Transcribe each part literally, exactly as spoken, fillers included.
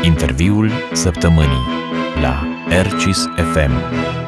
Interviul săptămânii la Ercis F M.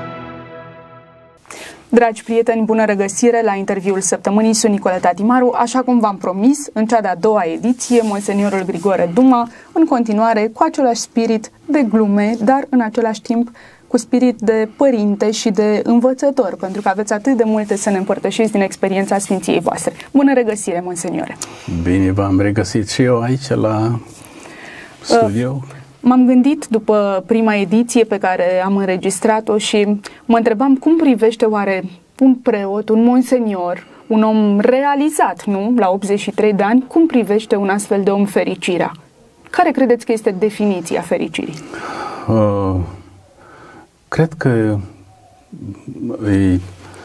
Dragi prieteni, bună regăsire la interviul săptămânii. Sunt Nicoleta Timaru. Așa cum v-am promis, în cea de-a doua ediție, Monseniorul Grigore Duma, în continuare cu același spirit de glume, dar în același timp cu spirit de părinte și de învățător, pentru că aveți atât de multe să ne împărtășiți din experiența Sfinției voastre. Bună regăsire, Monseniore! Bine v-am regăsit și eu aici la studio. Uh. M-am gândit după prima ediție pe care am înregistrat-o și mă întrebam cum privește oare un preot, un monsenior, un om realizat, nu? La optzeci și trei de ani, cum privește un astfel de om fericirea? Care credeți că este definiția fericirii? Uh, cred că e,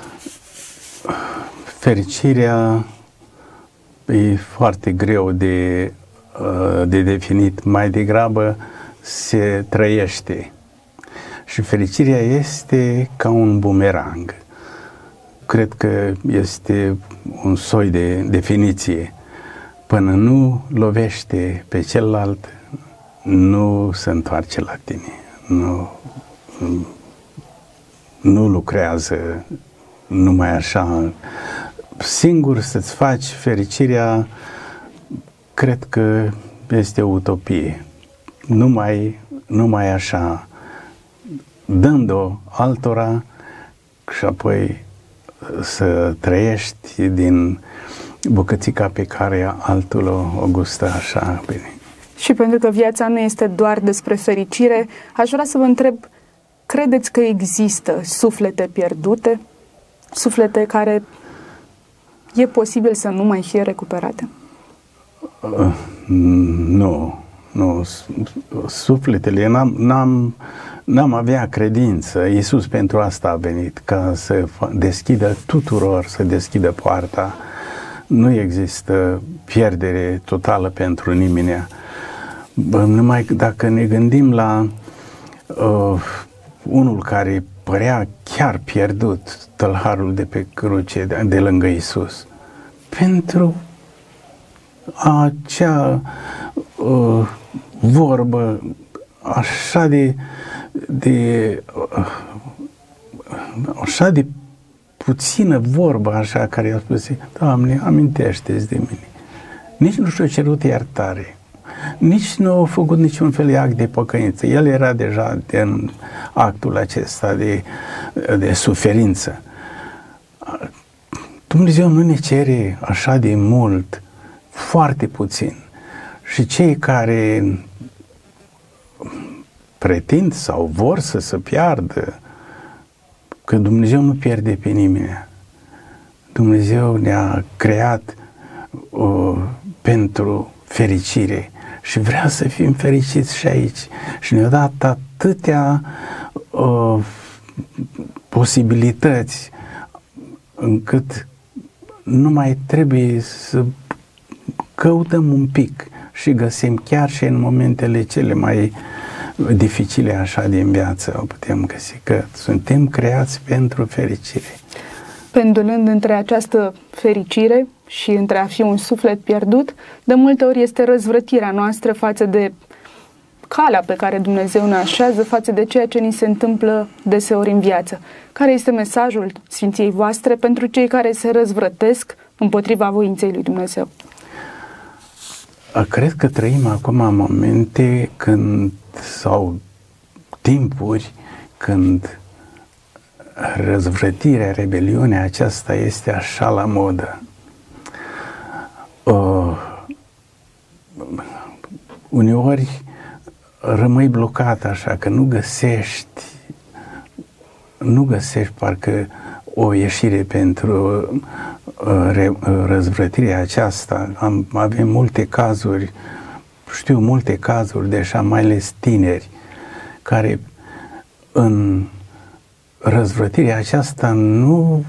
fericirea e foarte greu de, de definit. Mai degrabă se trăiește. Și fericirea este ca un bumerang. Cred că este un soi de definiție. Până nu lovește pe celălalt, nu se întoarce la tine. Nu, nu lucrează numai așa. Singur să-ți faci fericirea, cred că este o utopie. Numai, numai așa, dând-o altora și apoi să trăiești din bucățica pe care altul o, o gustă așa bine. Și pentru că viața nu este doar despre fericire, aș vrea să vă întreb, credeți că există suflete pierdute? Suflete care e posibil să nu mai fie recuperate? Uh, nu. Nu, sufletele, n-am, n-am, n-am avea credință. Iisus pentru asta a venit, ca să deschidă tuturor, să deschidă poarta. Nu există pierdere totală pentru nimeni. Numai dacă ne gândim la uh, unul care părea chiar pierdut, tălharul de pe cruce, de, de lângă Iisus, pentru acea uh, vorbă așa de, de uh, așa de puțină vorbă așa care i-a spus: Doamne, amintește-ți de mine. Nici nu și-a cerut iertare, nici nu a făcut niciun fel de act de pocăință. El era deja în actul acesta de, de suferință. Dumnezeu nu ne cere așa de mult, foarte puțin. Și cei care pretind sau vor să se piardă, că Dumnezeu nu pierde pe nimeni. Dumnezeu ne-a creat uh, pentru fericire și vrea să fim fericiți și aici. Și ne-a dat atâtea uh, posibilități încât nu mai trebuie să căutăm un pic și găsim chiar și în momentele cele mai dificile așa din viață, o putem găsi, că suntem creați pentru fericire. Pendulând între această fericire și între a fi un suflet pierdut, de multe ori este răzvrătirea noastră față de calea pe care Dumnezeu ne așează, față de ceea ce ni se întâmplă deseori în viață. Care este mesajul Sfinției voastre pentru cei care se răzvrătesc împotriva voinței lui Dumnezeu? Cred că trăim acum momente când, sau timpuri când răzvrătirea, rebeliunea aceasta este așa la modă. Uh, uneori rămâi blocat așa, că nu găsești, nu găsești parcă o ieșire pentru uh, răzvrătirea aceasta. Am, avem multe cazuri, știu multe cazuri de așa, mai ales tineri, care în răzvrătirea aceasta nu,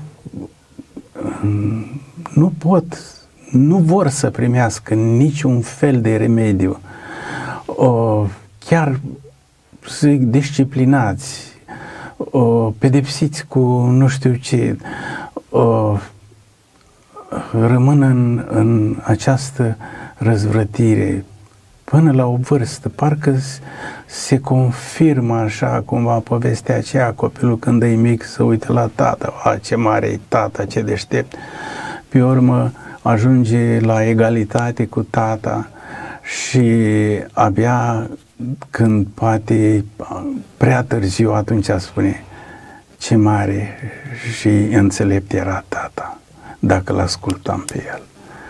nu pot, nu vor să primească niciun fel de remediu. O, chiar să disciplinați, o, pedepsiți cu nu știu ce, o, rămân în, în această răzvrătire până la o vârstă, parcă se confirmă așa cumva povestea aceea, copilul când e mic să uite la tata, a, ce mare e tata, ce deștept, pe urmă ajunge la egalitate cu tata și abia când poate prea târziu atunci spune ce mare și înțelept era tata, dacă l-ascultam pe el.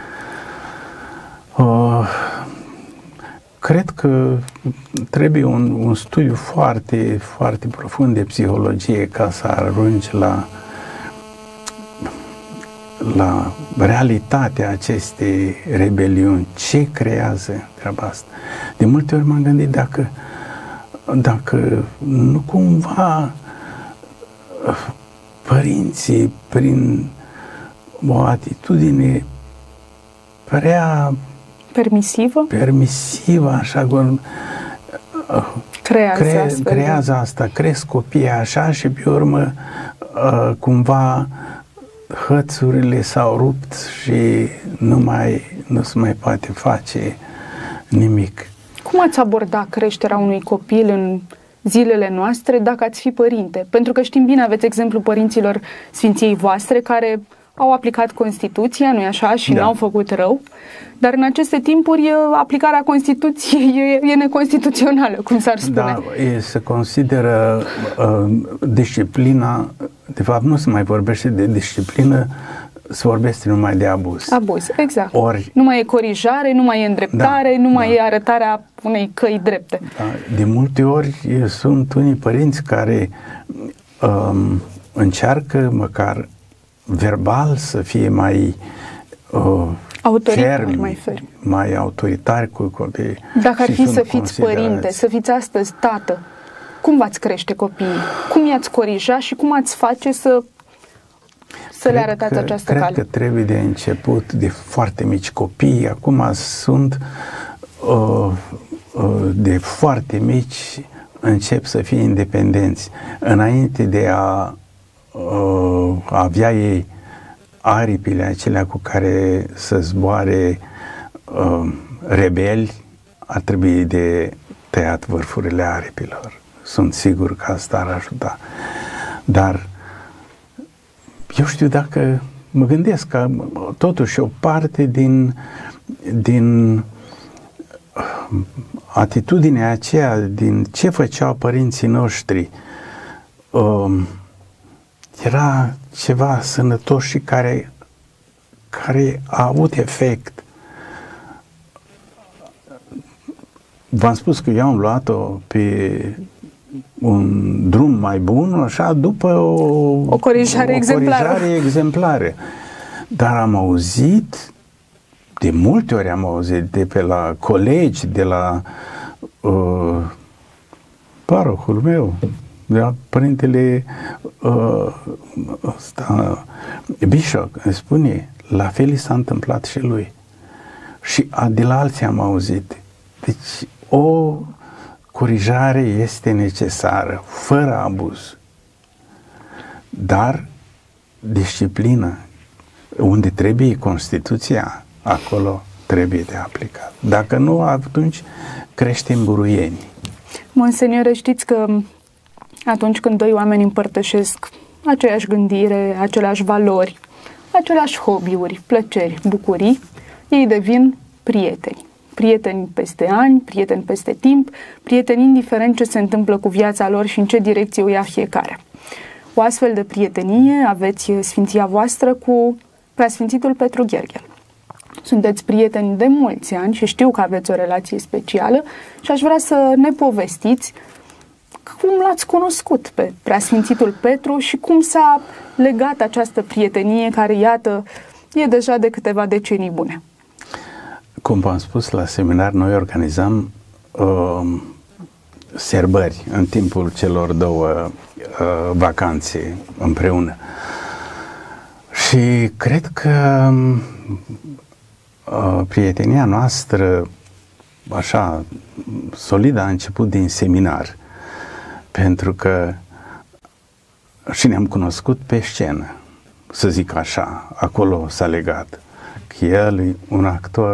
Uh, cred că trebuie un, un studiu foarte, foarte profund de psihologie ca să ajungi la, la realitatea acestei rebeliuni. Ce creează treaba asta? De multe ori m-am gândit dacă, dacă nu cumva părinții, prin o atitudine prea permisivă, permisivă așa, creează, cre, astfel. creează asta, cresc copiii așa și pe urmă cumva hățurile s-au rupt și nu mai, nu se mai poate face nimic. Cum ați aborda creșterea unui copil în zilele noastre dacă ați fi părinte? Pentru că știm bine, aveți exemplu părinților Sfinției voastre care au aplicat Constituția, nu-i așa, și da. n-au făcut rău, dar în aceste timpuri aplicarea Constituției e, e neconstituțională, cum s-ar spune. Da, e, se consideră uh, disciplina, de fapt nu se mai vorbește de disciplină, se vorbește numai de abuz. Abuz, exact. Ori, nu mai e corijare, nu mai e îndreptare, da, nu mai da. e arătarea unei căi drepte. Da, de multe ori sunt unii părinți care um, încearcă măcar verbal să fie mai uh, autoritari, mai fermi, mai autoritari cu copiii. Dacă ar fi să fiți părinte, să fiți astăzi tată, cum v-ați crește copiii? Cum i-ați corija și cum ați face să, să le arătați că, această cred cale? Cred că trebuie de început de foarte mici copii. Acum sunt uh, uh, de foarte mici încep să fie independenți. Înainte de a uh, avea ei aripile acelea cu care să zboare uh, rebeli, ar trebui de tăiat vârfurile aripilor. Sunt sigur că asta ar ajuta. Dar eu știu, dacă mă gândesc că totuși o parte din, din atitudinea aceea, din ce făceau părinții noștri, um, era ceva sănătos și care, care a avut efect. V-am spus că eu am luat-o pe un drum mai bun, așa, după o, o corijare o exemplară. corijare exemplară. Dar am auzit, de multe ori am auzit, de pe la colegi, de la uh, parohul meu, de la părintele uh, ăsta, Bishop, îmi spune, la fel i s-a întâmplat și lui. Și de la alții am auzit. Deci, o corijare este necesară, fără abuz. Dar disciplină, unde trebuie Constituția, acolo trebuie de aplicat. Dacă nu, atunci creștem buruieni. Monseniore, știți că atunci când doi oameni împărtășesc aceeași gândire, aceleași valori, aceleași hobby-uri, plăceri, bucurii, ei devin prieteni. Prieteni peste ani, prieteni peste timp, prieteni indiferent ce se întâmplă cu viața lor și în ce direcție o ia fiecare. O astfel de prietenie aveți Sfinția voastră cu Preasfințitul Petru Gherghel. Sunteți prieteni de mulți ani și știu că aveți o relație specială și aș vrea să ne povestiți cum l-ați cunoscut pe Preasfințitul Petru și cum s-a legat această prietenie care, iată, e deja de câteva decenii bune. Cum v-am spus, la seminar noi organizam uh, serbări în timpul celor două uh, vacanțe împreună. Și cred că uh, prietenia noastră, așa, solidă, a început din seminar. Pentru că și ne-am cunoscut pe scenă, să zic așa, acolo s-a legat. Că el e un actor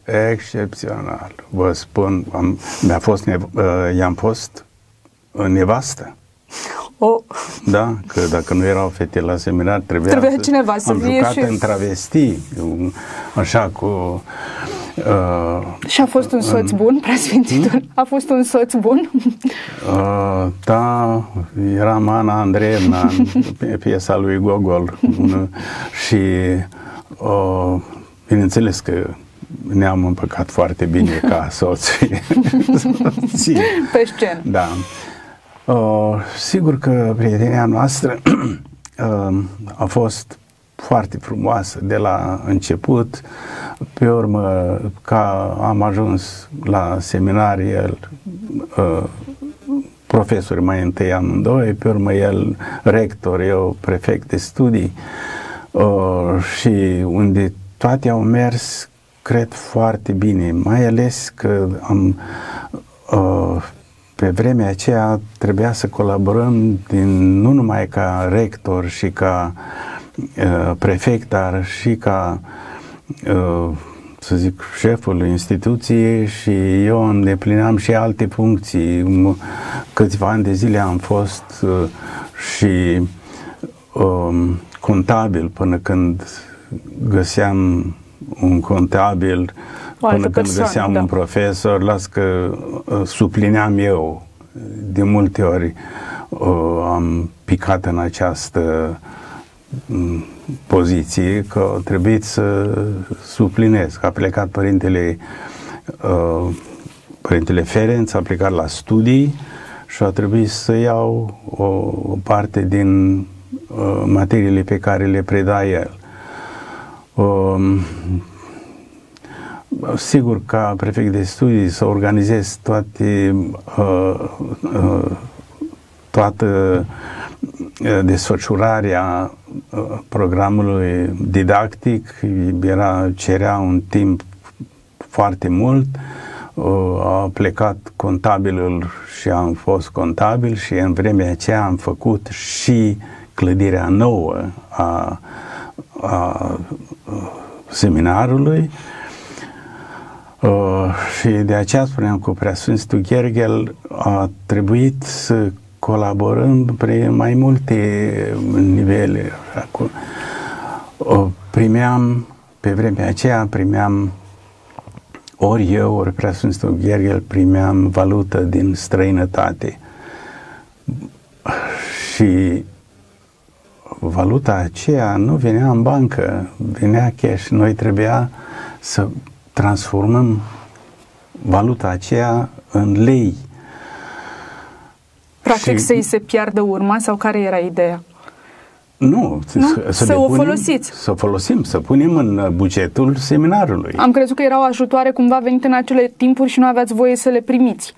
excepțional. Vă spun, am, mi-a fost, nev- uh, i-am fost nevastă. Oh. Da, că dacă nu erau fete la seminar, trebuia, trebuia să, cineva să am fie jucat și... în travesti, așa cu... Uh, și a fost un soț bun, preasfințitul? A fost un soț bun? Uh, da, eram Ana Andreevna în piesa lui Gogol și uh, bineînțeles că ne-am împăcat foarte bine ca soții. Pe scenă. Da. Uh, sigur că prietenia noastră uh, a fost foarte frumoasă de la început. Pe urmă, ca am ajuns la seminar, el uh, profesor mai întâi amândoi, pe urmă el rector, eu prefect de studii, uh, și unde toate au mers, cred, foarte bine, mai ales că am uh, pe vremea aceea trebuia să colaborăm din, nu numai ca rector și ca uh, prefect, dar și ca uh, să zic, șeful instituției, și eu îndeplineam și alte funcții. Câțiva ani de zile am fost uh, și uh, contabil până când găseam un contabil, până când persoană, găseam da. un profesor, las că uh, suplineam eu. De multe ori uh, am picat în această um, poziție, că a trebuit să suplinez. A plecat părintele uh, părintele Ferenc, a plecat la studii și a trebuit să iau o, o parte din uh, materiile pe care le preda el. Uh, sigur, ca prefect de studii să organizez toate uh, uh, toată desfășurarea programului didactic era, cerea un timp foarte mult. A plecat contabilul și am fost contabil și în vremea aceea am făcut și clădirea nouă a, a seminarului. Uh, și de aceea spuneam cu Preasfințitul Gherghel a trebuit să colaborăm pe mai multe nivele. Uh, primeam, pe vremea aceea primeam, ori eu, ori Preasfințitul Gherghel, primeam valută din străinătate. Și valuta aceea nu venea în bancă, venea cash. Noi trebuia să transformăm valuta aceea în lei. Practic și... să-i se piardă urma, sau care era ideea? Nu, nu? Să, să, să o punem, folosiți. Să folosim, să punem în bugetul seminarului. Am crezut că erau ajutoare cumva venite în acele timpuri și nu aveați voie să le primiți.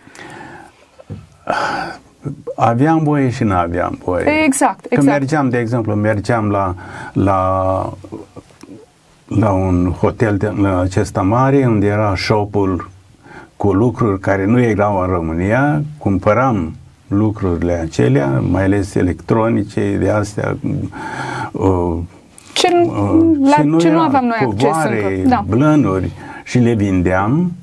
Aveam voie și nu aveam voie. Exact, exact. Când mergeam, de exemplu, mergeam la, la, la un hotel de, la acesta mare, unde era shop-ul cu lucruri care nu erau în România, cumpăram lucrurile acelea, mai ales electronice, de astea, uh, ce, uh, la ce nu, ce nu era, aveam noi acces covoare, încă. Da. blănuri, și le vindeam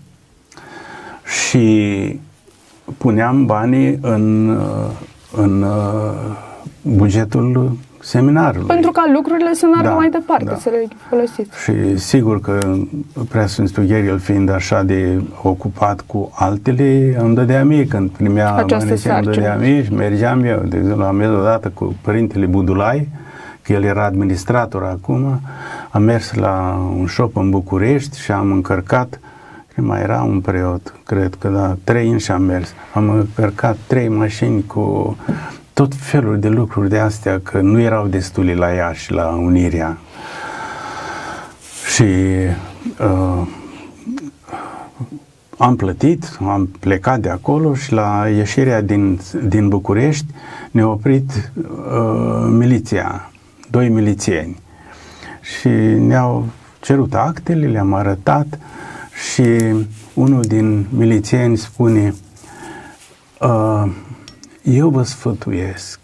și puneam banii în, în bugetul seminarului. Pentru ca lucrurile să meargă da, mai departe, da. să le folosiți. Și sigur că Preasfințitul Gherghel, fiind așa de ocupat cu altele, îmi dădea mie când primea această îmi dădea mie și mergeam eu. De exemplu, am mers odată cu părintele Budulai, că el era administrator acum, am mers la un shop în București și am încărcat, mai era un preot, cred că da, trei ani și am mers. Am încărcat trei mașini cu tot felul de lucruri de astea, că nu erau destule la Iași, la Unirea. Și uh, am plătit, am plecat de acolo și la ieșirea din, din București ne-a oprit uh, miliția, doi milițieni. Și ne-au cerut actele, le-am arătat și unul din milițieni spune: uh, eu vă sfătuiesc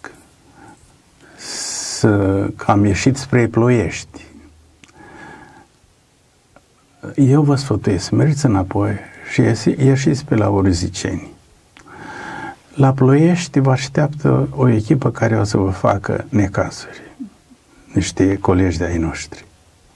să, că am ieșit spre Ploiești, eu vă sfătuiesc, mergeți înapoi și ieșiți pe la Urziceni. La Ploiești vă așteaptă o echipă care o să vă facă necazuri. Niște colegi de ai noștri.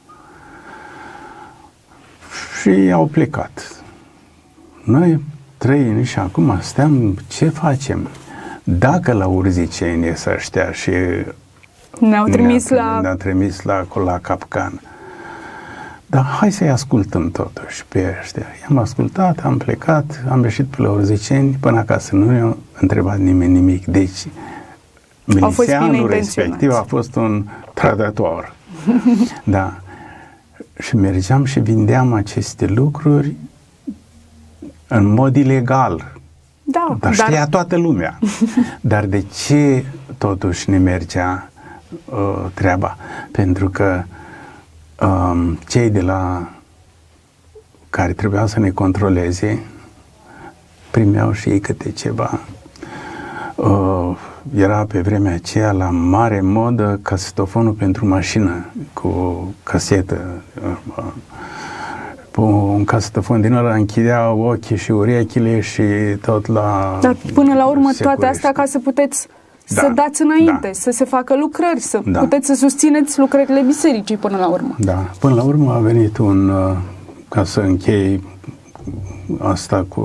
Și au plecat. Noi trei și acum steam, ce facem? Dacă la Urziceni e să ăștia și ne-au trimis, ne la... ne trimis la, la capcan. Dar hai să-i ascultăm totuși pe ăștia. I-am ascultat, am plecat, am ieșit pe la Urziceni, până acasă nu i-a întrebat nimeni nimic. Deci, milițianul respectiv a fost un trădător. Da. Și mergeam și vindeam aceste lucruri în mod ilegal. Da, dar știa dar... toată lumea. Dar de ce totuși ne mergea uh, treaba? Pentru că um, cei de la care trebuiau să ne controleze primeau și ei câte ceva. Uh, era pe vremea aceea la mare modă casetofonul pentru mașină cu casetă. Uh, un casetofon din ăla închidea ochii și urechile și tot la... Dar până la urmă toate astea ca să puteți da, să dați înainte, da. să se facă lucrări, să da. puteți să susțineți lucrările bisericii până la urmă. Da, până la urmă a venit un, ca să închei asta cu,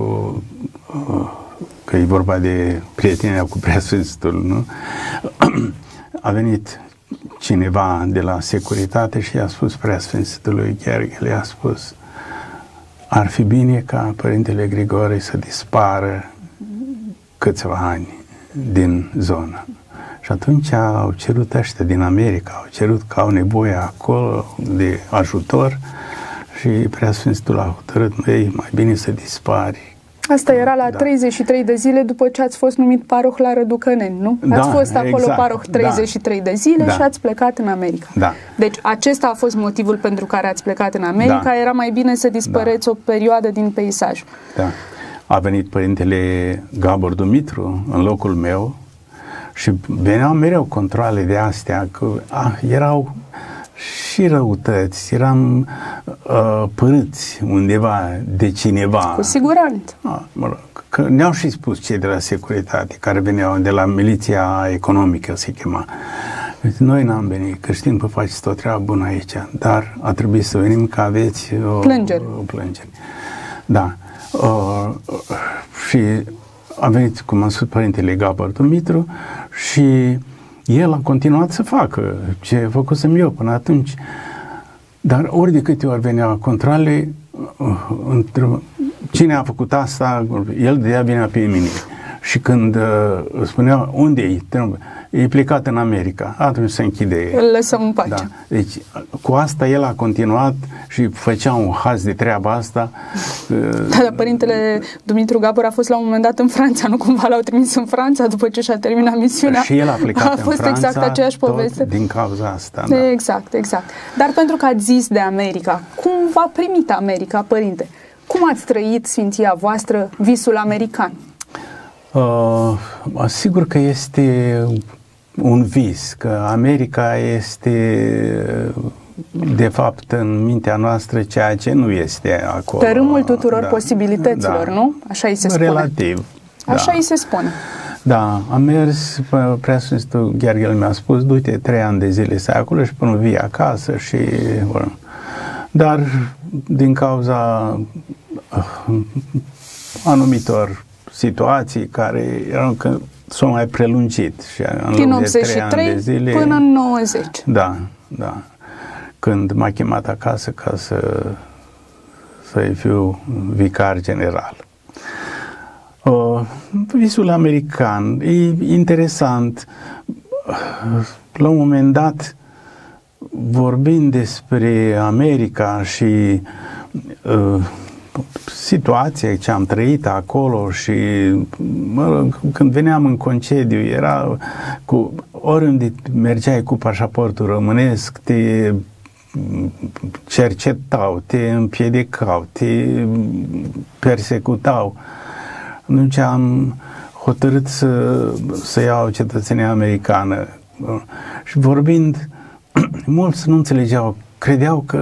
că e vorba de prietenia cu Preasfințitul, nu? A venit cineva de la securitate și i-a spus Preasfințitului Gheorghe, le-a spus: ar fi bine ca Părintele Grigore să dispară câțiva ani din zonă. Și atunci au cerut ăștia din America, au cerut că au nevoie acolo de ajutor și Preasfințitul a hotărât, măi, mai bine să dispari. Asta era la da. treizeci și trei de zile după ce ați fost numit paroh la Răducăneni, nu? Da, ați fost acolo exact, paroh treizeci și trei da. de zile da. și ați plecat în America. Da. Deci acesta a fost motivul pentru care ați plecat în America, da. era mai bine să dispăreți da. o perioadă din peisaj. Da. A venit Părintele Gabor Dumitru în locul meu și veneau mereu controale de astea, că ah, erau și răutăți, eram uh, părâți undeva de cineva. Cu siguranță. Ah, mă rog, că ne-au și spus cei de la securitate, care veneau de la miliția economică, se chema. Noi n-am venit, că știm că faceți tot treaba bună aici, dar a trebuit să venim că aveți o plângeri. O plângeri. Da. Uh, și a venit, cum am spus, Părintele Gabor Dumitru și el a continuat să facă ce făcusem eu până atunci. Dar ori de câte ori venea controle, cine a făcut asta, el dădea vina pe mine. Și când uh, spunea unde e, e plecat în America, atunci se închide. Îl lăsăm în pace. Da. Deci cu asta el a continuat și făcea un haz de treaba asta. Da, dar Părintele Dumitru Gabor a fost la un moment dat în Franța, nu cumva l-au trimis în Franța după ce și-a terminat misiunea. Și el a plecat a în fost Franța, exact aceeași poveste. Din cauza asta. Da. Exact, exact. Dar pentru că ați zis de America, cum v-a primit America, Părinte? Cum ați trăit, Sfinția voastră, visul american? Uh, sigur că este un vis, că America este de fapt în mintea noastră ceea ce nu este acolo. Pe râmul tuturor da, posibilităților, da, nu? Așa îi se spune. Relativ. Așa da. îi se spune. Da, am mers, Preasfințitul Gheorghe mi-a spus, du-te trei ani de zile să ai acolo și până vii acasă și... Bă, dar din cauza uh, anumitor situații care erau că s-au mai prelungit și în din optzeci și trei zile, până în nouăzeci. Da, da. Când m-a chemat acasă ca să să-i fiu vicar general. Uh, visul american e interesant. La un moment dat, vorbind despre America și uh, situația ce am trăit acolo și mă rog, când veneam în concediu era cu oriunde mergeai cu pașaportul românesc te cercetau, te împiedicau, te persecutau. Atunci am hotărât să, să iau cetățenia americană și vorbind mulți nu înțelegeau, credeau că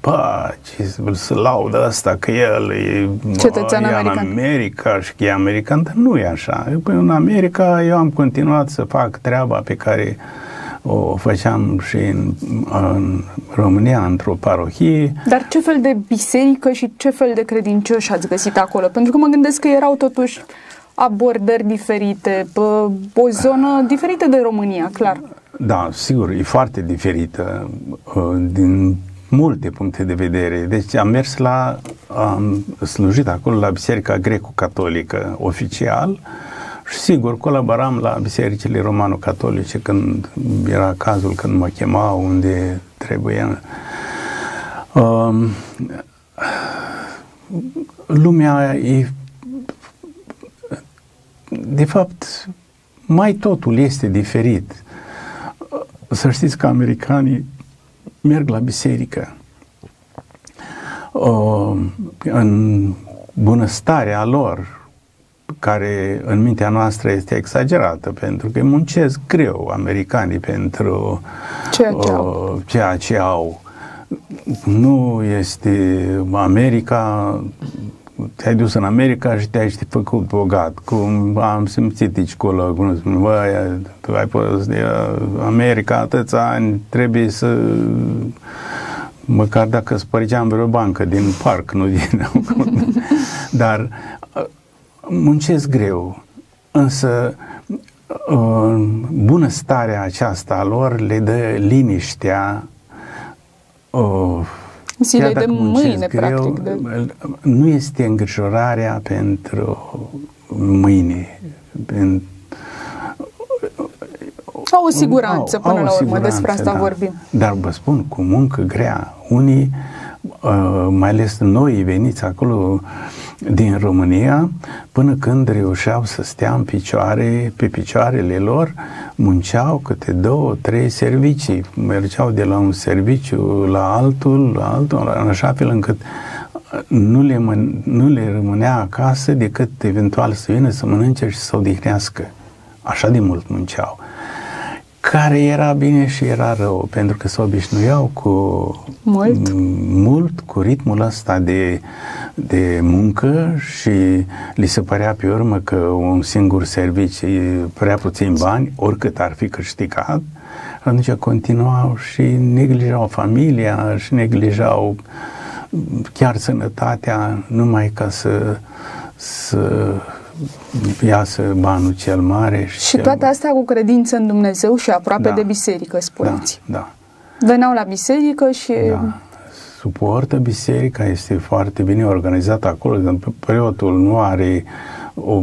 bă, ce să laudă asta că el e, cetățean e american. în America și că e american, dar nu e așa. Păi în America eu am continuat să fac treaba pe care o făceam și în, în România, într-o parohie. Dar ce fel de biserică și ce fel de credincioși ați găsit acolo? Pentru că mă gândesc că erau totuși abordări diferite, o zonă diferită de România, clar. Da, sigur, e foarte diferită din multe puncte de vedere. Deci am mers la, am slujit acolo la Biserica Greco-Catolică oficial și sigur colaboram la bisericile romano-catolice când era cazul, când mă chemau unde trebuia. Um, lumea e, de fapt, mai totul este diferit. Să știți că americanii merg la biserică uh, în bunăstarea lor, care în mintea noastră este exagerată, pentru că muncesc greu americanii pentru ceea ce, uh, au. ceea ce au. Nu este America, te-ai dus în America și te-ai făcut bogat, cum am simțit aici acolo, cum spun, băi, tu ai fost de America atâția ani, trebuie să, măcar dacă spărgeam vreo bancă din parc, nu din... Dar muncesc greu, însă bunăstarea aceasta a lor le dă liniștea, zile de mâine, greu, practic. De... Nu este îngrijorarea pentru mâine. Pentru... Au o siguranță, au, până au la urmă, siguranță, despre asta da. vorbim. Dar vă spun, cu muncă grea, unii, uh, mai ales noi veniți acolo din România, până când reușeau să stea în picioare, pe picioarele lor, munceau câte două, trei servicii, mergeau de la un serviciu la altul, la altul, în așa fel încât nu le, nu le rămânea acasă decât eventual să vină să mănânce și să odihnească. Așa de mult munceau. Care era bine și era rău, pentru că se obișnuiau cu mult, mult cu ritmul ăsta de, de muncă și li se părea pe urmă că un singur serviciu prea puțin bani, oricât ar fi câștigat, atunci continuau și neglijau familia și neglijau chiar sănătatea numai ca să, să iasă banul cel mare. Și, și cel... toate astea cu credință în Dumnezeu și aproape da, de biserică, spuneți. Da, da. Veneau la biserică și... Da. Suportă biserica, este foarte bine organizată acolo, în preotul nu are o,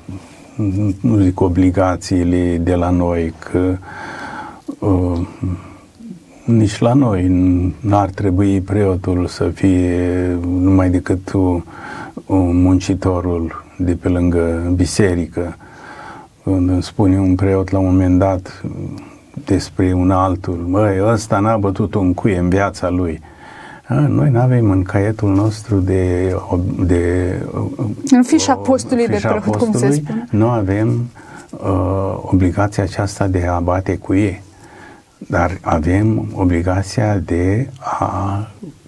nu zic obligațiile de la noi, că uh, nici la noi n-ar trebui preotul să fie numai decât un, un muncitorul de pe lângă biserică. Când îmi spune un preot la un moment dat despre un altul, măi, ăsta n-a bătut un cuie în viața lui. A, noi nu avem în caietul nostru de... de în fișa postului de preot, cum se spune. Nu avem uh, obligația aceasta de a bate cuie, dar avem obligația de a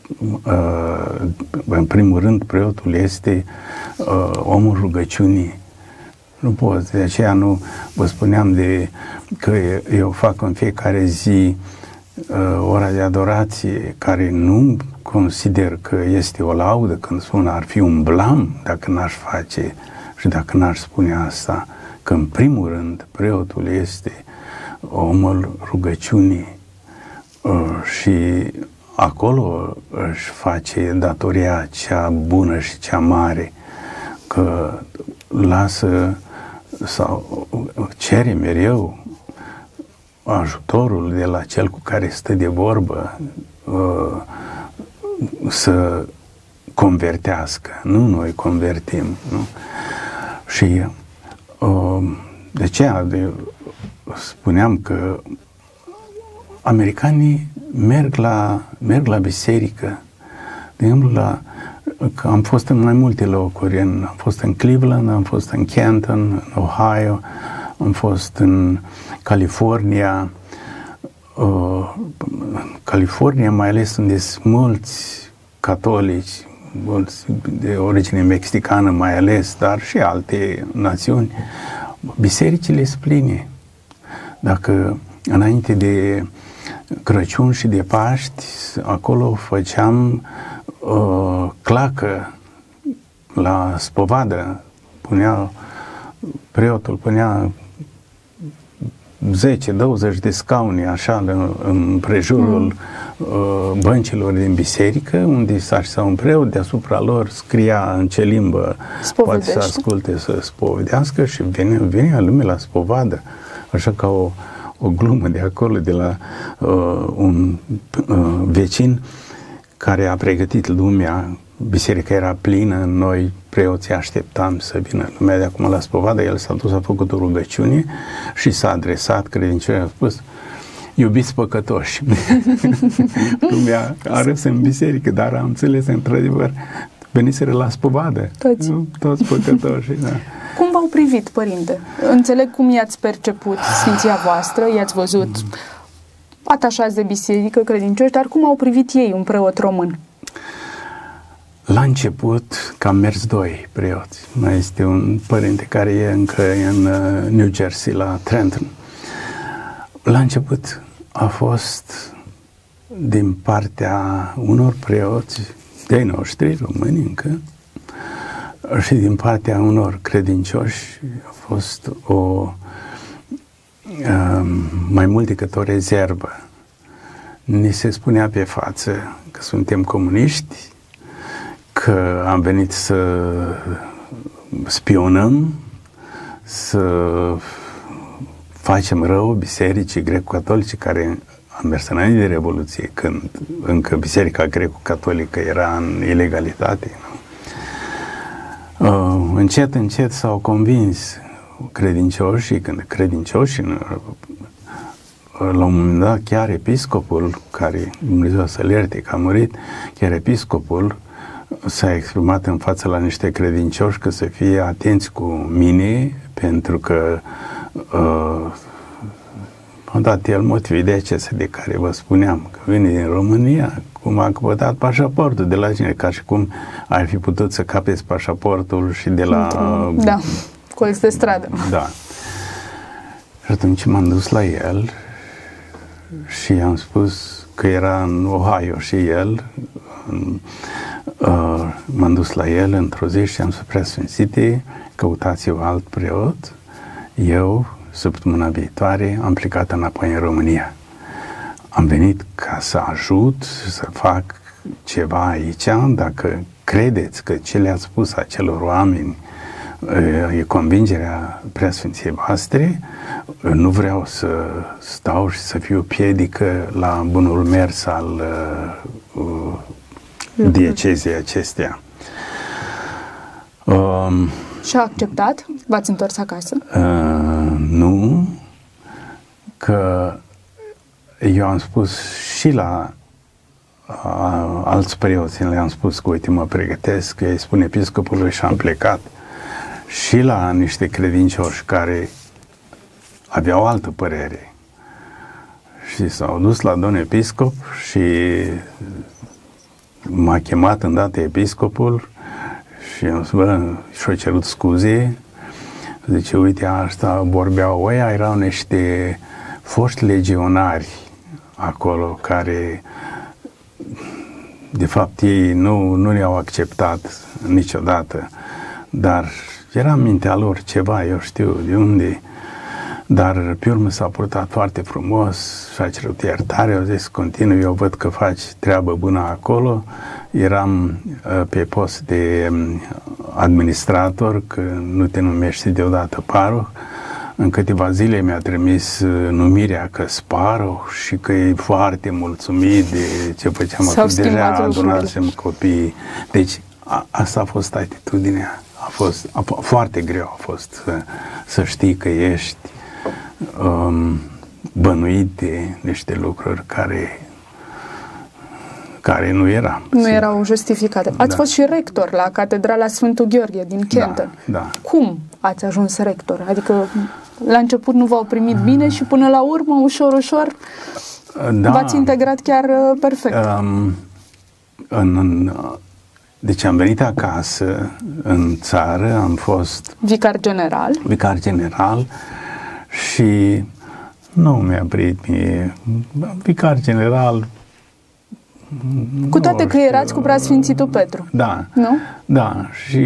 uh, în primul rând preotul este uh, omul rugăciunii. Nu pot, de aceea nu vă spuneam de că eu fac în fiecare zi uh, ora de adorație, care nu consider că este o laudă, când spun ar fi un blam dacă n-aș face și dacă n-aș spune asta, că în primul rând preotul este omul rugăciunii uh, și acolo își face datoria cea bună și cea mare, că lasă sau cere mereu ajutorul de la cel cu care stă de vorbă uh, să convertească. Nu noi convertim. Nu? Și uh, de aceea de, spuneam că americanii merg la, merg la biserică. De exemplu, la, că am fost în mai multe locuri. În, am fost în Cleveland, am fost în Canton, în Ohio, am fost în California. uh, California, mai ales unde sunt mulți catolici, mulți de origine mexicană mai ales, dar și alte națiuni, bisericile sunt pline. Dacă înainte de Crăciun și de Paști, acolo făceam uh, clacă la spovadă, punea, preotul punea zece douăzeci de scaune așa în, în prejurul mm. uh, băncilor din biserică, unde s-a așezat un preot, deasupra lor scria în ce limbă poate să asculte, să spovedească, și venea, venea lumea la spovadă, așa ca o, o glumă de acolo, de la uh, un uh, vecin care a pregătit lumea. Biserica era plină, noi preoții așteptam să vină lumea de acum la spovadă. El s-a dus, a făcut o rugăciune și s-a adresat credincioșilor, a spus: iubiți păcătoși. Lumea a râs în biserică, dar am înțeles într-adevăr, veniseră la spovadă. Toți. Toți păcătoși, da. Cum v-au privit, părinte? Înțeleg cum i-ați perceput sfinția voastră, i-ați văzut atașați de biserică, credincioși, dar cum au privit ei un preot român? La început, că am mers doi preoți. Mai este un părinte care e încă în New Jersey, la Trenton. La început a fost din partea unor preoți de-ai noștri, români încă, și din partea unor credincioși a fost o um, mai mult decât o rezervă. Ni se spunea pe față că suntem comuniști, că am venit să spionăm, să facem rău bisericii greco-catolice, care am mers înainte de Revoluție, când încă biserica greco-catolică era în ilegalitate. Uh, încet, încet s-au convins credincioșii, când credincioșii, la un moment dat chiar episcopul, care Dumnezeu să-l ierte că a murit, chiar episcopul s-a exprimat în față la niște credincioși că să fie atenți cu mine, pentru că uh, a dat el motive de acestea de care vă spuneam, că vine din România, cum a căpătat pașaportul de la cine, ca și cum ar fi putut să capezi pașaportul și de la... Da, colț de stradă. Da. Și atunci m-am dus la el și i-am spus că era în Ohio și el, în, uh, m-am dus la el într-o zi și am spus: Preasfințite, căutați-o alt preot, eu, săptămâna viitoare, am plecat înapoi în România. Am venit ca să ajut, să fac ceva aici, dacă credeți că ce le-ați spus acelor oameni e convingerea Preasfinției voastre, nu vreau să stau și să fiu piedică la bunul mers al uh, diecezei acestea. Um, Și a acceptat? V-ați întors acasă? Uh, nu, că eu am spus și la uh, alți preoți, le-am spus că uite, mă pregătesc, că îi spune episcopului și am plecat. Și la niște credincioși care aveau altă părere și s-au dus la domnul episcop și m-a chemat îndată episcopul și am spus, bă, și-a cerut scuze. Zice, uite, asta vorbeau ăia, erau niște foști legionari acolo care de fapt ei nu, nu le-au acceptat niciodată, dar era în mintea lor ceva, eu știu de unde, dar pe urmă s-a purtat foarte frumos și a cerut iertare, au zis, continuu, eu văd că faci treabă bună acolo. Eram uh, pe post de um, administrator, că nu te numești deodată paroh. În câteva zile mi-a trimis uh, numirea că paroh și că e foarte mulțumit de ce făceam acolo. Deja adunasem copii. Deci a, asta a fost atitudinea. A fost a, foarte greu a fost să, să știi că ești um, bănuit de niște lucruri care care nu era. Nu sigur. Erau justificate. Ați da. fost și rector la Catedrala Sfântul Gheorghe din Kenton. Da, da. Cum ați ajuns rector? Adică la început nu v-au primit bine și până la urmă, ușor, ușor... Da. V-ați integrat chiar uh, perfect. Um, în, în, deci am venit acasă, în țară, am fost Vicar general. vicar general și nu mi-a prit mie. Vicar general... Cu toate nu că erați cu preasfințitul Petru. Da, nu? Da, și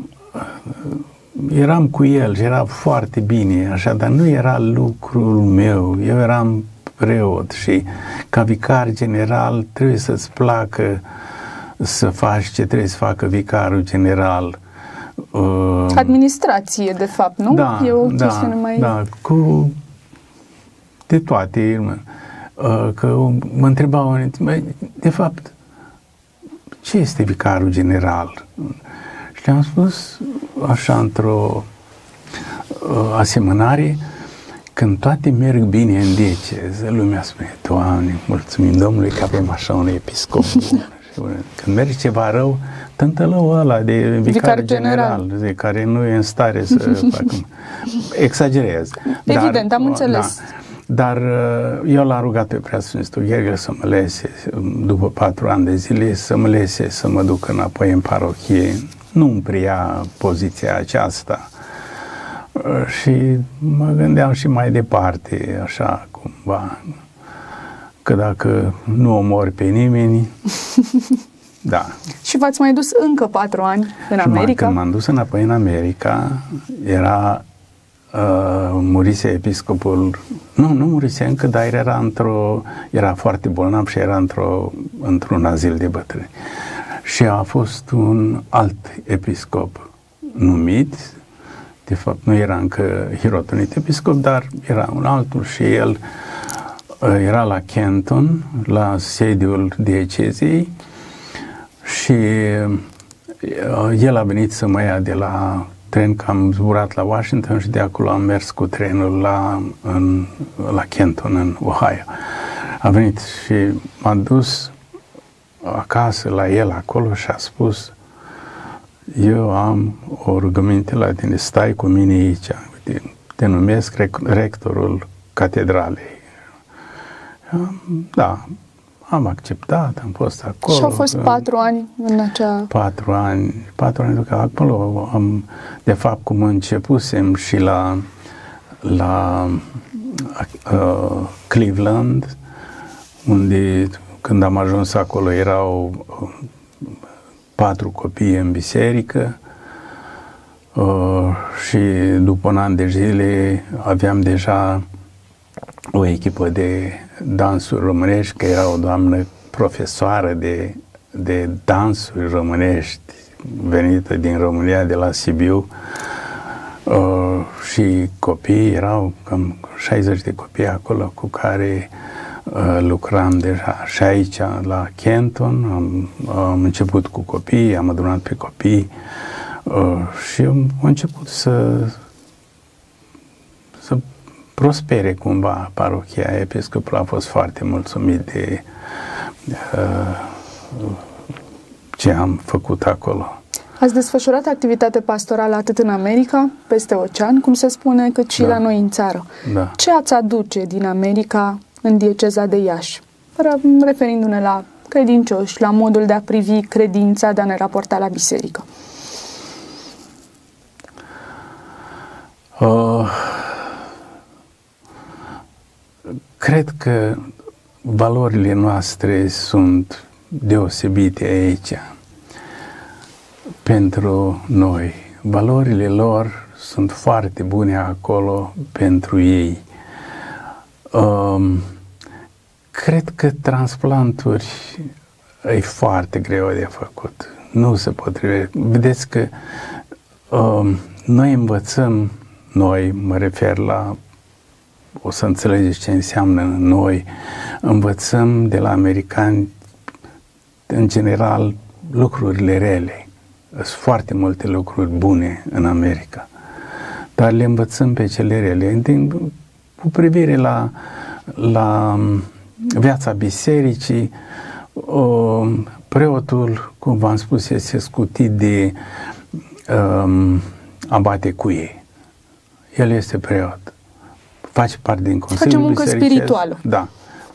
eram cu el și era foarte bine, așa, dar nu era lucrul meu. Eu eram preot și ca vicar general trebuie să-ți placă să faci ce trebuie să facă vicarul general. Administrație, de fapt, nu? Da, e o da, chestiune mai... da, cu de toate. Că mă întrebau, de fapt, ce este vicarul general? Și le-am spus așa într-o asemănare, când toate merg bine în deceză, lumea spune, Doamne, mulțumim Domnului că avem așa un episcop bun. Când merge ceva rău, tântălău ăla de vicar, vicar general, general, care nu e în stare să facă. Exagerez. Evident, dar, am înțeles. Da, dar eu l-am rugat pe Preasfințitul Gheorghe să mă lese, după patru ani de zile, să mă lese să mă duc înapoi în parohie. Nu îmi preia poziția aceasta. Și mă gândeam și mai departe, așa cumva, că dacă nu omori pe nimeni, da. Și v-ați mai dus încă patru ani în și America? Când m-am dus înapoi în America, era, uh, murise episcopul, nu, nu murise încă, dar era într-o, era foarte bolnav și era într-o, într-un azil de bătrâni. Și a fost un alt episcop numit, de fapt nu era încă hirotonit episcop, dar era un altul și el era la Canton, la sediul diecezei și el a venit să mă ia de la tren, că am zburat la Washington și de acolo am mers cu trenul la, în, la Canton, în Ohio. A venit și m-a dus acasă la el acolo și a spus: eu am o rugăminte la tine, stai cu mine aici, te, te numesc rectorul catedralei. Da, am acceptat, am fost acolo. Și au fost patru ani în acea... Patru ani, patru ani, că acolo am, de fapt, cum începusem și la, la uh, Cleveland, unde, când am ajuns acolo, erau patru copii în biserică uh, și după un an de zile aveam deja o echipă de dansuri românești, că era o doamnă profesoară de, de dansuri românești venită din România, de la Sibiu, uh, și copii, erau cam șaizeci de copii acolo cu care uh, lucram deja. Și aici, la Canton, am, am început cu copii, am adunat pe copii uh, și am început să să prospere cumva parohia. Episcopul a fost foarte mulțumit de uh, ce am făcut acolo. Ați desfășurat activitate pastorală atât în America, peste ocean, cum se spune, cât și da. la noi în țară. Da. Ce ați aduce din America în dieceza de Iași? Referindu-ne la credincioși, la modul de a privi credința, de a ne raporta la biserică. Uh, cred că valorile noastre sunt deosebite aici pentru noi. Valorile lor sunt foarte bune acolo pentru ei. Um, cred că transplanturi e foarte greu de făcut. Nu se potrivește. Vedeți că um, noi învățăm, noi, mă refer la, o să înțelegeți ce înseamnă noi, învățăm de la americani, în general, lucrurile rele. Sunt foarte multe lucruri bune în America, dar le învățăm pe cele rele. Din, cu privire la, la viața bisericii, o, preotul, cum v-am spus, este scutit de um, abate cuie. El este preot. Face parte din Consiliul Face muncă Bisericesc. spirituală. Da.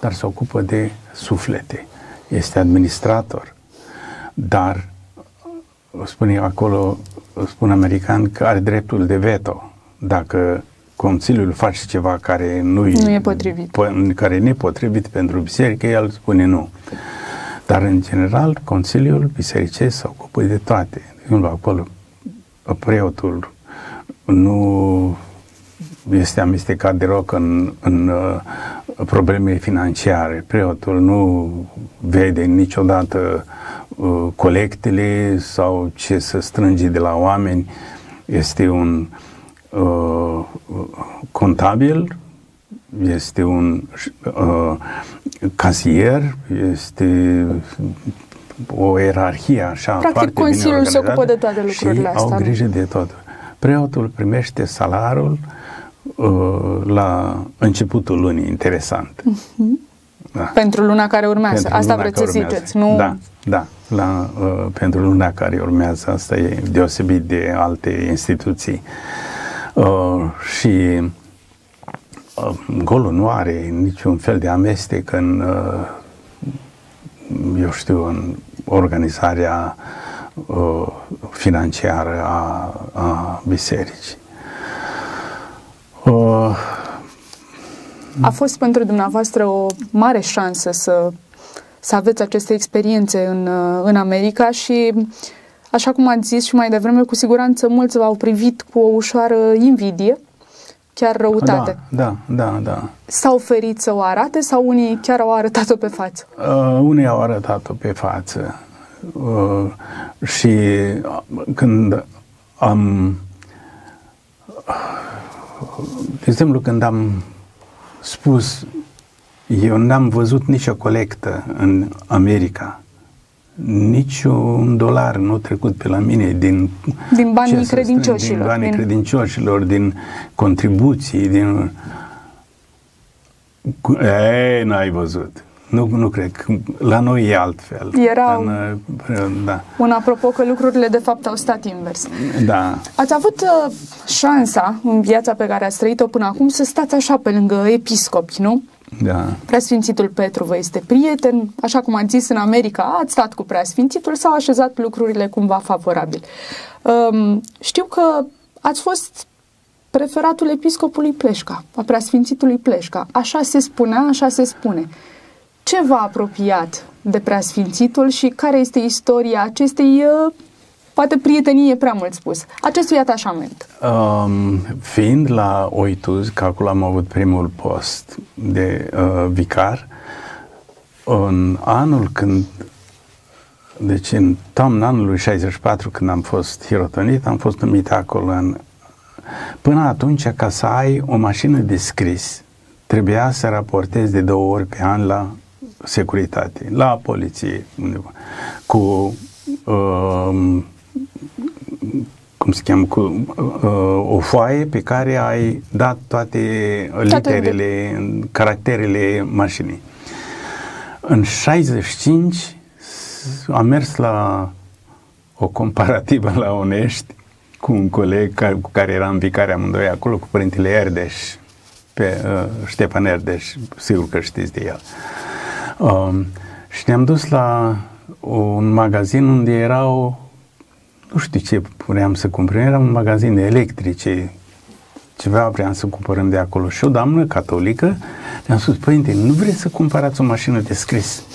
dar se ocupă de suflete. Este administrator, dar spune acolo, spun american, că are dreptul de veto. Dacă Consiliul face ceva care nu e potrivit, care e nepotrivit pentru biserică, el spune nu. Dar, în general, Consiliul Bisericesc se ocupă de toate. De exemplu, acolo, preotul nu este amestecat deloc în, în uh, probleme financiare. Preotul nu vede niciodată uh, colectele sau ce să strânge de la oameni. Este un uh, contabil, este un uh, casier, este o ierarhie așa. Practic, foarte Consiliul se ocupă de toate lucrurile și astea. au grijă de tot. Preotul primește salariul uh, la începutul lunii, interesant. Uh-huh. Da. Pentru luna care urmează. Pentru asta luna vreți să urmează. ziceți, nu? Da, da. La, uh, pentru luna care urmează. Asta e deosebit de alte instituții. Uh, și uh, golul nu are niciun fel de amestec în, uh, eu știu, în organizarea uh, financiară a, a bisericii. Uh, A fost pentru dumneavoastră o mare șansă să, să aveți aceste experiențe în, în America și, așa cum ați zis și mai devreme, cu siguranță mulți v-au privit cu o ușoară invidie, chiar răutate. Da, da, da, da. S-au ferit să o arate sau unii chiar au arătat-o pe față? Uh, unii au arătat-o pe față. Uh, și când am... De exemplu, când am spus, eu n-am văzut nicio colectă în America, niciun dolar nu a trecut pe la mine din, din banii credincioșilor, din banii din... credincioșilor, din contribuții, din... Ei, n-ai văzut. Nu, nu cred. La noi e altfel. Era în, da. un apropo că lucrurile de fapt au stat invers. Da. Ați avut uh, șansa în viața pe care ați trăit-o până acum să stați așa pe lângă episcopi, nu? Da. Preasfințitul Petru vă este prieten, așa cum ați zis, în America ați stat cu Preasfințitul, s-au așezat lucrurile cumva favorabil. Um, știu că ați fost preferatul episcopului Pleșca, a Preasfințitului Pleșca. Așa se spunea, așa se spune. Ce v-a apropiat de Preasfințitul și care este istoria acestei, poate prietenie prea mult spus, acestui atașament? Um, fiind la Oituz, că acolo am avut primul post de uh, vicar, în anul când, deci în toamna anului șaizeci și patru, când am fost hirotonit, am fost numit acolo. În, până atunci, ca să ai o mașină de scris, trebuia să raportezi de două ori pe an la securitate, la poliție, undeva, cu uh, cum se cheamă, cu uh, o foaie pe care ai dat toate literele, caracterele mașinii. În șaizeci și cinci am mers la o comparativă la Onești cu un coleg care, cu care eram vicari amândoi acolo, cu părintele Erdeș, pe uh, Ștefan Erdeș, sigur că știți de el. Um, și ne-am dus la un magazin unde erau, nu știu ce vreau să cumpărăm, era un magazin electrice, ceva vreau să cumpărăm de acolo. Și o doamnă catolică ne-am spus, părinte, nu vreți să cumpărați o mașină de scris?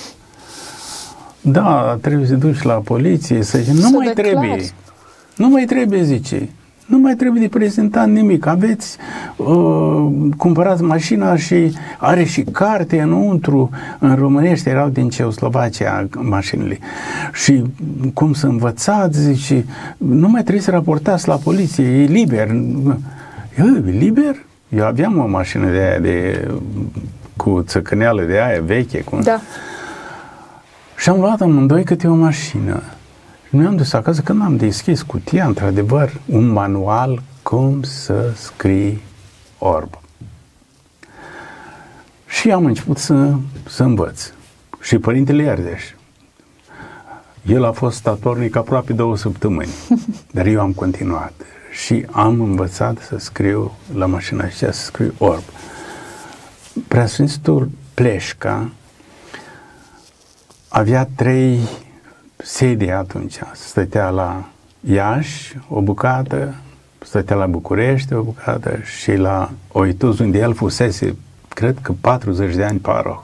Da, trebuie să duci la poliție, să zice, nu mai trebuie, nu mai trebuie, zice. Nu mai trebuie de prezentat nimic. Aveți, uh, cumpărați mașina și are și carte înăuntru. În românești erau din Ceoslovacia mașinile. Și cum să învățați, zice, nu mai trebuie să raportați la poliție, e liber. Eu, e liber? Eu aveam o mașină de aia, de, cu țăcăneală de aia veche. Cu... Da. Și am luat amândoi câte o mașină. Mi-am dus acasă, când am deschis cutia, într-adevăr, un manual cum să scrii orb. Și am început să, să învăț. Și părintele Erdeș. El a fost statornic aproape două săptămâni, dar eu am continuat. Și am învățat să scriu la mașina aceea, să scriu orb. Preasfințitul Pleșca avea trei sedii atunci. Stătea la Iași o bucată, stătea la București o bucată și la Oituz, unde el fusese, cred că patruzeci de ani paroh.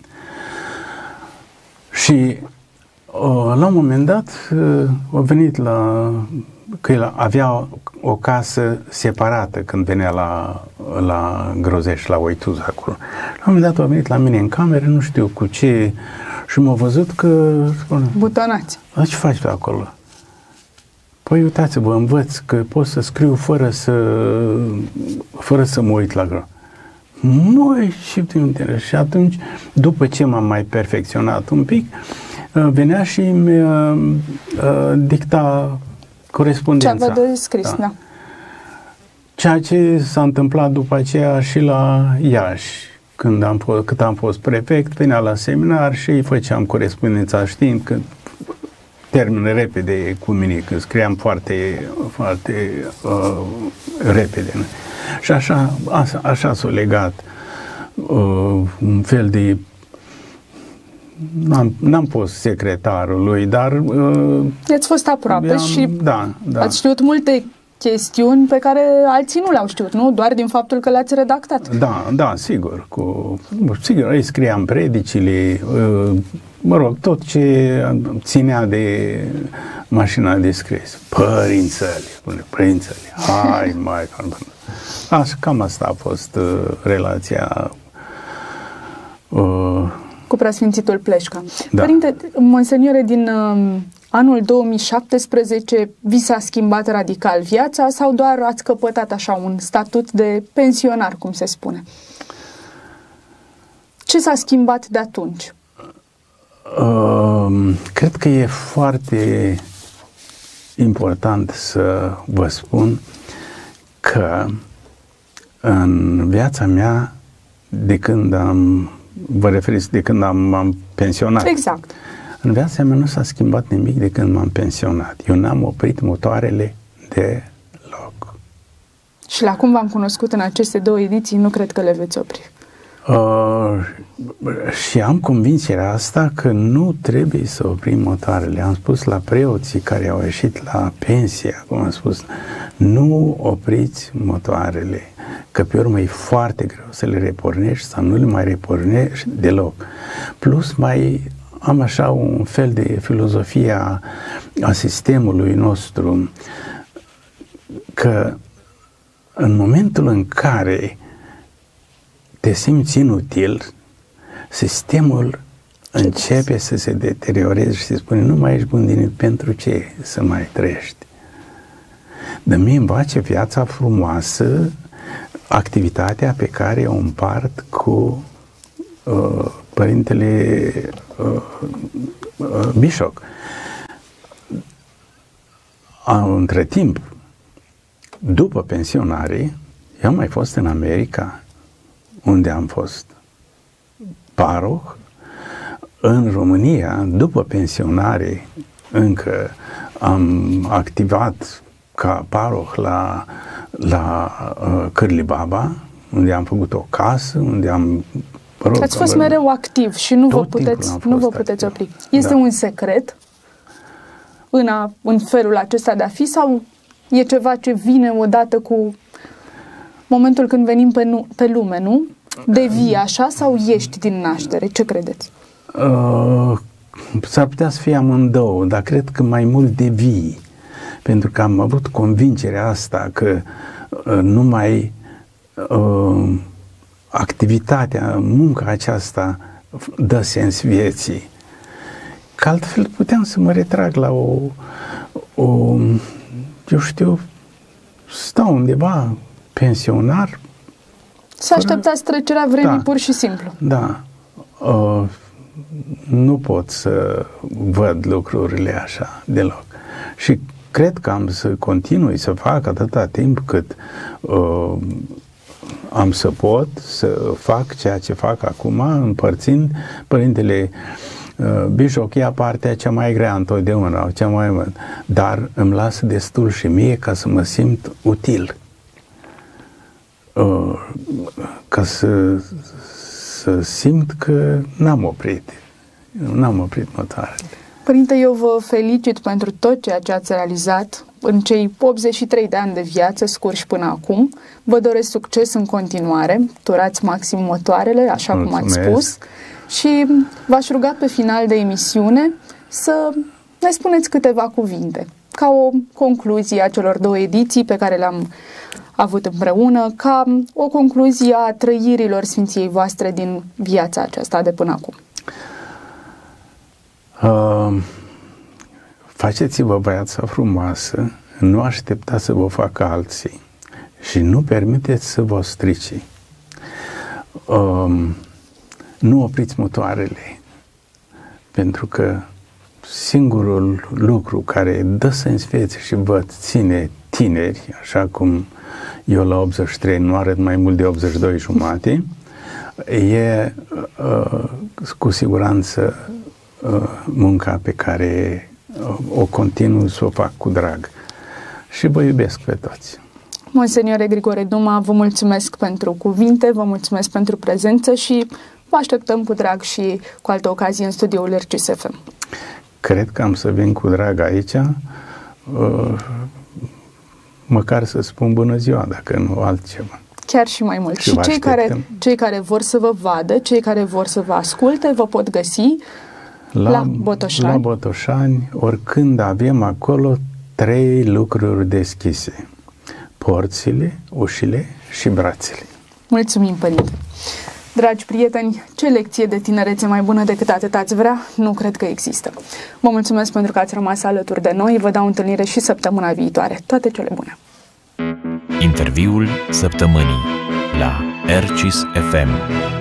Și la un moment dat a venit la... că el avea o casă separată când venea la, la Grozești, la Oituz acolo. La un moment dat a venit la mine în cameră, nu știu cu ce, și m-a văzut că... Butonați. A, ce faci pe acolo? Păi uitați-vă, învăț că pot să scriu fără să, fără să mă uit la gră. Măi, și interes. Și atunci, după ce m-am mai perfecționat un pic, venea și îmi uh, dicta corespondența. Ce-a de scris, da. da. Ceea ce s-a întâmplat după aceea și la Iași. Când am fost, cât am fost prefect, venea la seminar și îi făceam corespondența, știind că termină repede cu mine, că scriam foarte, foarte uh, repede. Și așa, așa, așa s-a legat uh, un fel de... N-am, n-am fost secretarul lui, dar... Uh, I-ați fost aproape și da, da. ați știut multe chestiuni pe care alții nu le-au știut, nu? Doar din faptul că le-ați redactat. Da, da, sigur. Cu, sigur, îi scriam predicile, uh, mă rog, tot ce ținea de mașina de scris. Părințele, spune, părințele. Hai, mai, așa, cam asta a fost uh, relația uh, cu preasfințitul Pleșca. Da. Părinte, monseniore, din uh, anul două mii șaptesprezece vi s-a schimbat radical viața sau doar ați căpătat așa un statut de pensionar, cum se spune? Ce s-a schimbat de atunci? Uh, cred că e foarte important să vă spun că în viața mea, de când am, vă referiți de când am, m-am pensionat. Exact. În viața mea nu s-a schimbat nimic de când m-am pensionat. Eu n-am oprit motoarele deloc. Și la cum v-am cunoscut în aceste două ediții, nu cred că le veți opri. Uh, și am convingerea asta că nu trebuie să oprim motoarele. Am spus la preoții care au ieșit la pensie, cum am spus, nu opriți motoarele, că pe urmă e foarte greu să le repornești sau nu le mai repornești deloc. Plus mai am așa un fel de filozofie a, a sistemului nostru, că în momentul în care te simți inutil, sistemul ce începe trăiesc? să se deterioreze și se spune, nu mai ești bun din el, pentru ce să mai trăiești? Dar mie îmi face viața frumoasă activitatea pe care o împart cu uh, părintele uh, uh, Bișoc. Între timp, după pensionare, eu am mai fost în America, unde am fost paroh. În România, după pensionare, încă am activat ca paroh la, la uh, Cârlibaba, unde am făcut o casă, unde am... Rog, Ați fost mereu activ și nu vă puteți, nu vă puteți activ. opri. Este Da. un secret în, a, în felul acesta de a fi sau e ceva ce vine odată cu momentul când venim pe, nu, pe lume, nu? Devii așa sau ești din naștere? Ce credeți? Uh, s-ar putea să fie amândouă, dar cred că mai mult devii. Pentru că am avut convingerea asta că uh, numai uh, activitatea, munca aceasta dă sens vieții. Că altfel puteam să mă retrag la o, o eu știu, stau undeva pensionar. Să așteptați trecerea vremii, Da. pur și simplu. Da. Uh, nu pot să văd lucrurile așa deloc. Și cred că am să continui să fac atâta timp cât uh, am să pot să fac ceea ce fac acum, împărțind. Părintele uh, Bișoc ia partea cea mai grea întotdeauna, cea mai mult, dar îmi lasă destul și mie ca să mă simt util. Uh, ca să, să simt că n-am oprit, n-am oprit motoarele. Părinte, eu vă felicit pentru tot ceea ce ați realizat în cei optzeci și trei de ani de viață scurși până acum. Vă doresc succes în continuare, turați maxim motoarele, așa Mulțumesc. cum ați spus, și v-aș ruga pe final de emisiune să ne spuneți câteva cuvinte, ca o concluzie a celor două ediții pe care le-am avut împreună, ca o concluzie a trăirilor Sfinției voastre din viața aceasta de până acum. Uh, faceți-vă viața frumoasă, nu așteptați să vă facă alții și nu permiteți să vă strici. Uh, nu opriți motoarele, pentru că singurul lucru care dă sens vieții și vă ține tineri, așa cum eu la optzeci și trei nu arăt mai mult de optzeci și doi jumate, e uh, cu siguranță uh, munca pe care uh, o continuu să o fac cu drag. Și vă iubesc pe toți. Monseniore Grigore Duma, vă mulțumesc pentru cuvinte, vă mulțumesc pentru prezență și vă așteptăm cu drag și cu altă ocazie în studioul R C S F M. Cred că am să vin cu drag aici, uh, măcar să spun bună ziua, dacă nu altceva. Chiar și mai mult. Și, și cei, care, cei care vor să vă vadă, cei care vor să vă asculte, vă pot găsi la, la Botoșani. La Botoșani, oricând avem acolo trei lucruri deschise. Porțile, ușile și brațele. Mulțumim, Părinte! Dragi prieteni, ce lecție de tinerețe mai bună decât atât ați vrea? Nu cred că există. Vă mulțumesc pentru că ați rămas alături de noi. Vă dau întâlnire și săptămâna viitoare. Toate cele bune! Interviul săptămânii la R C S F M.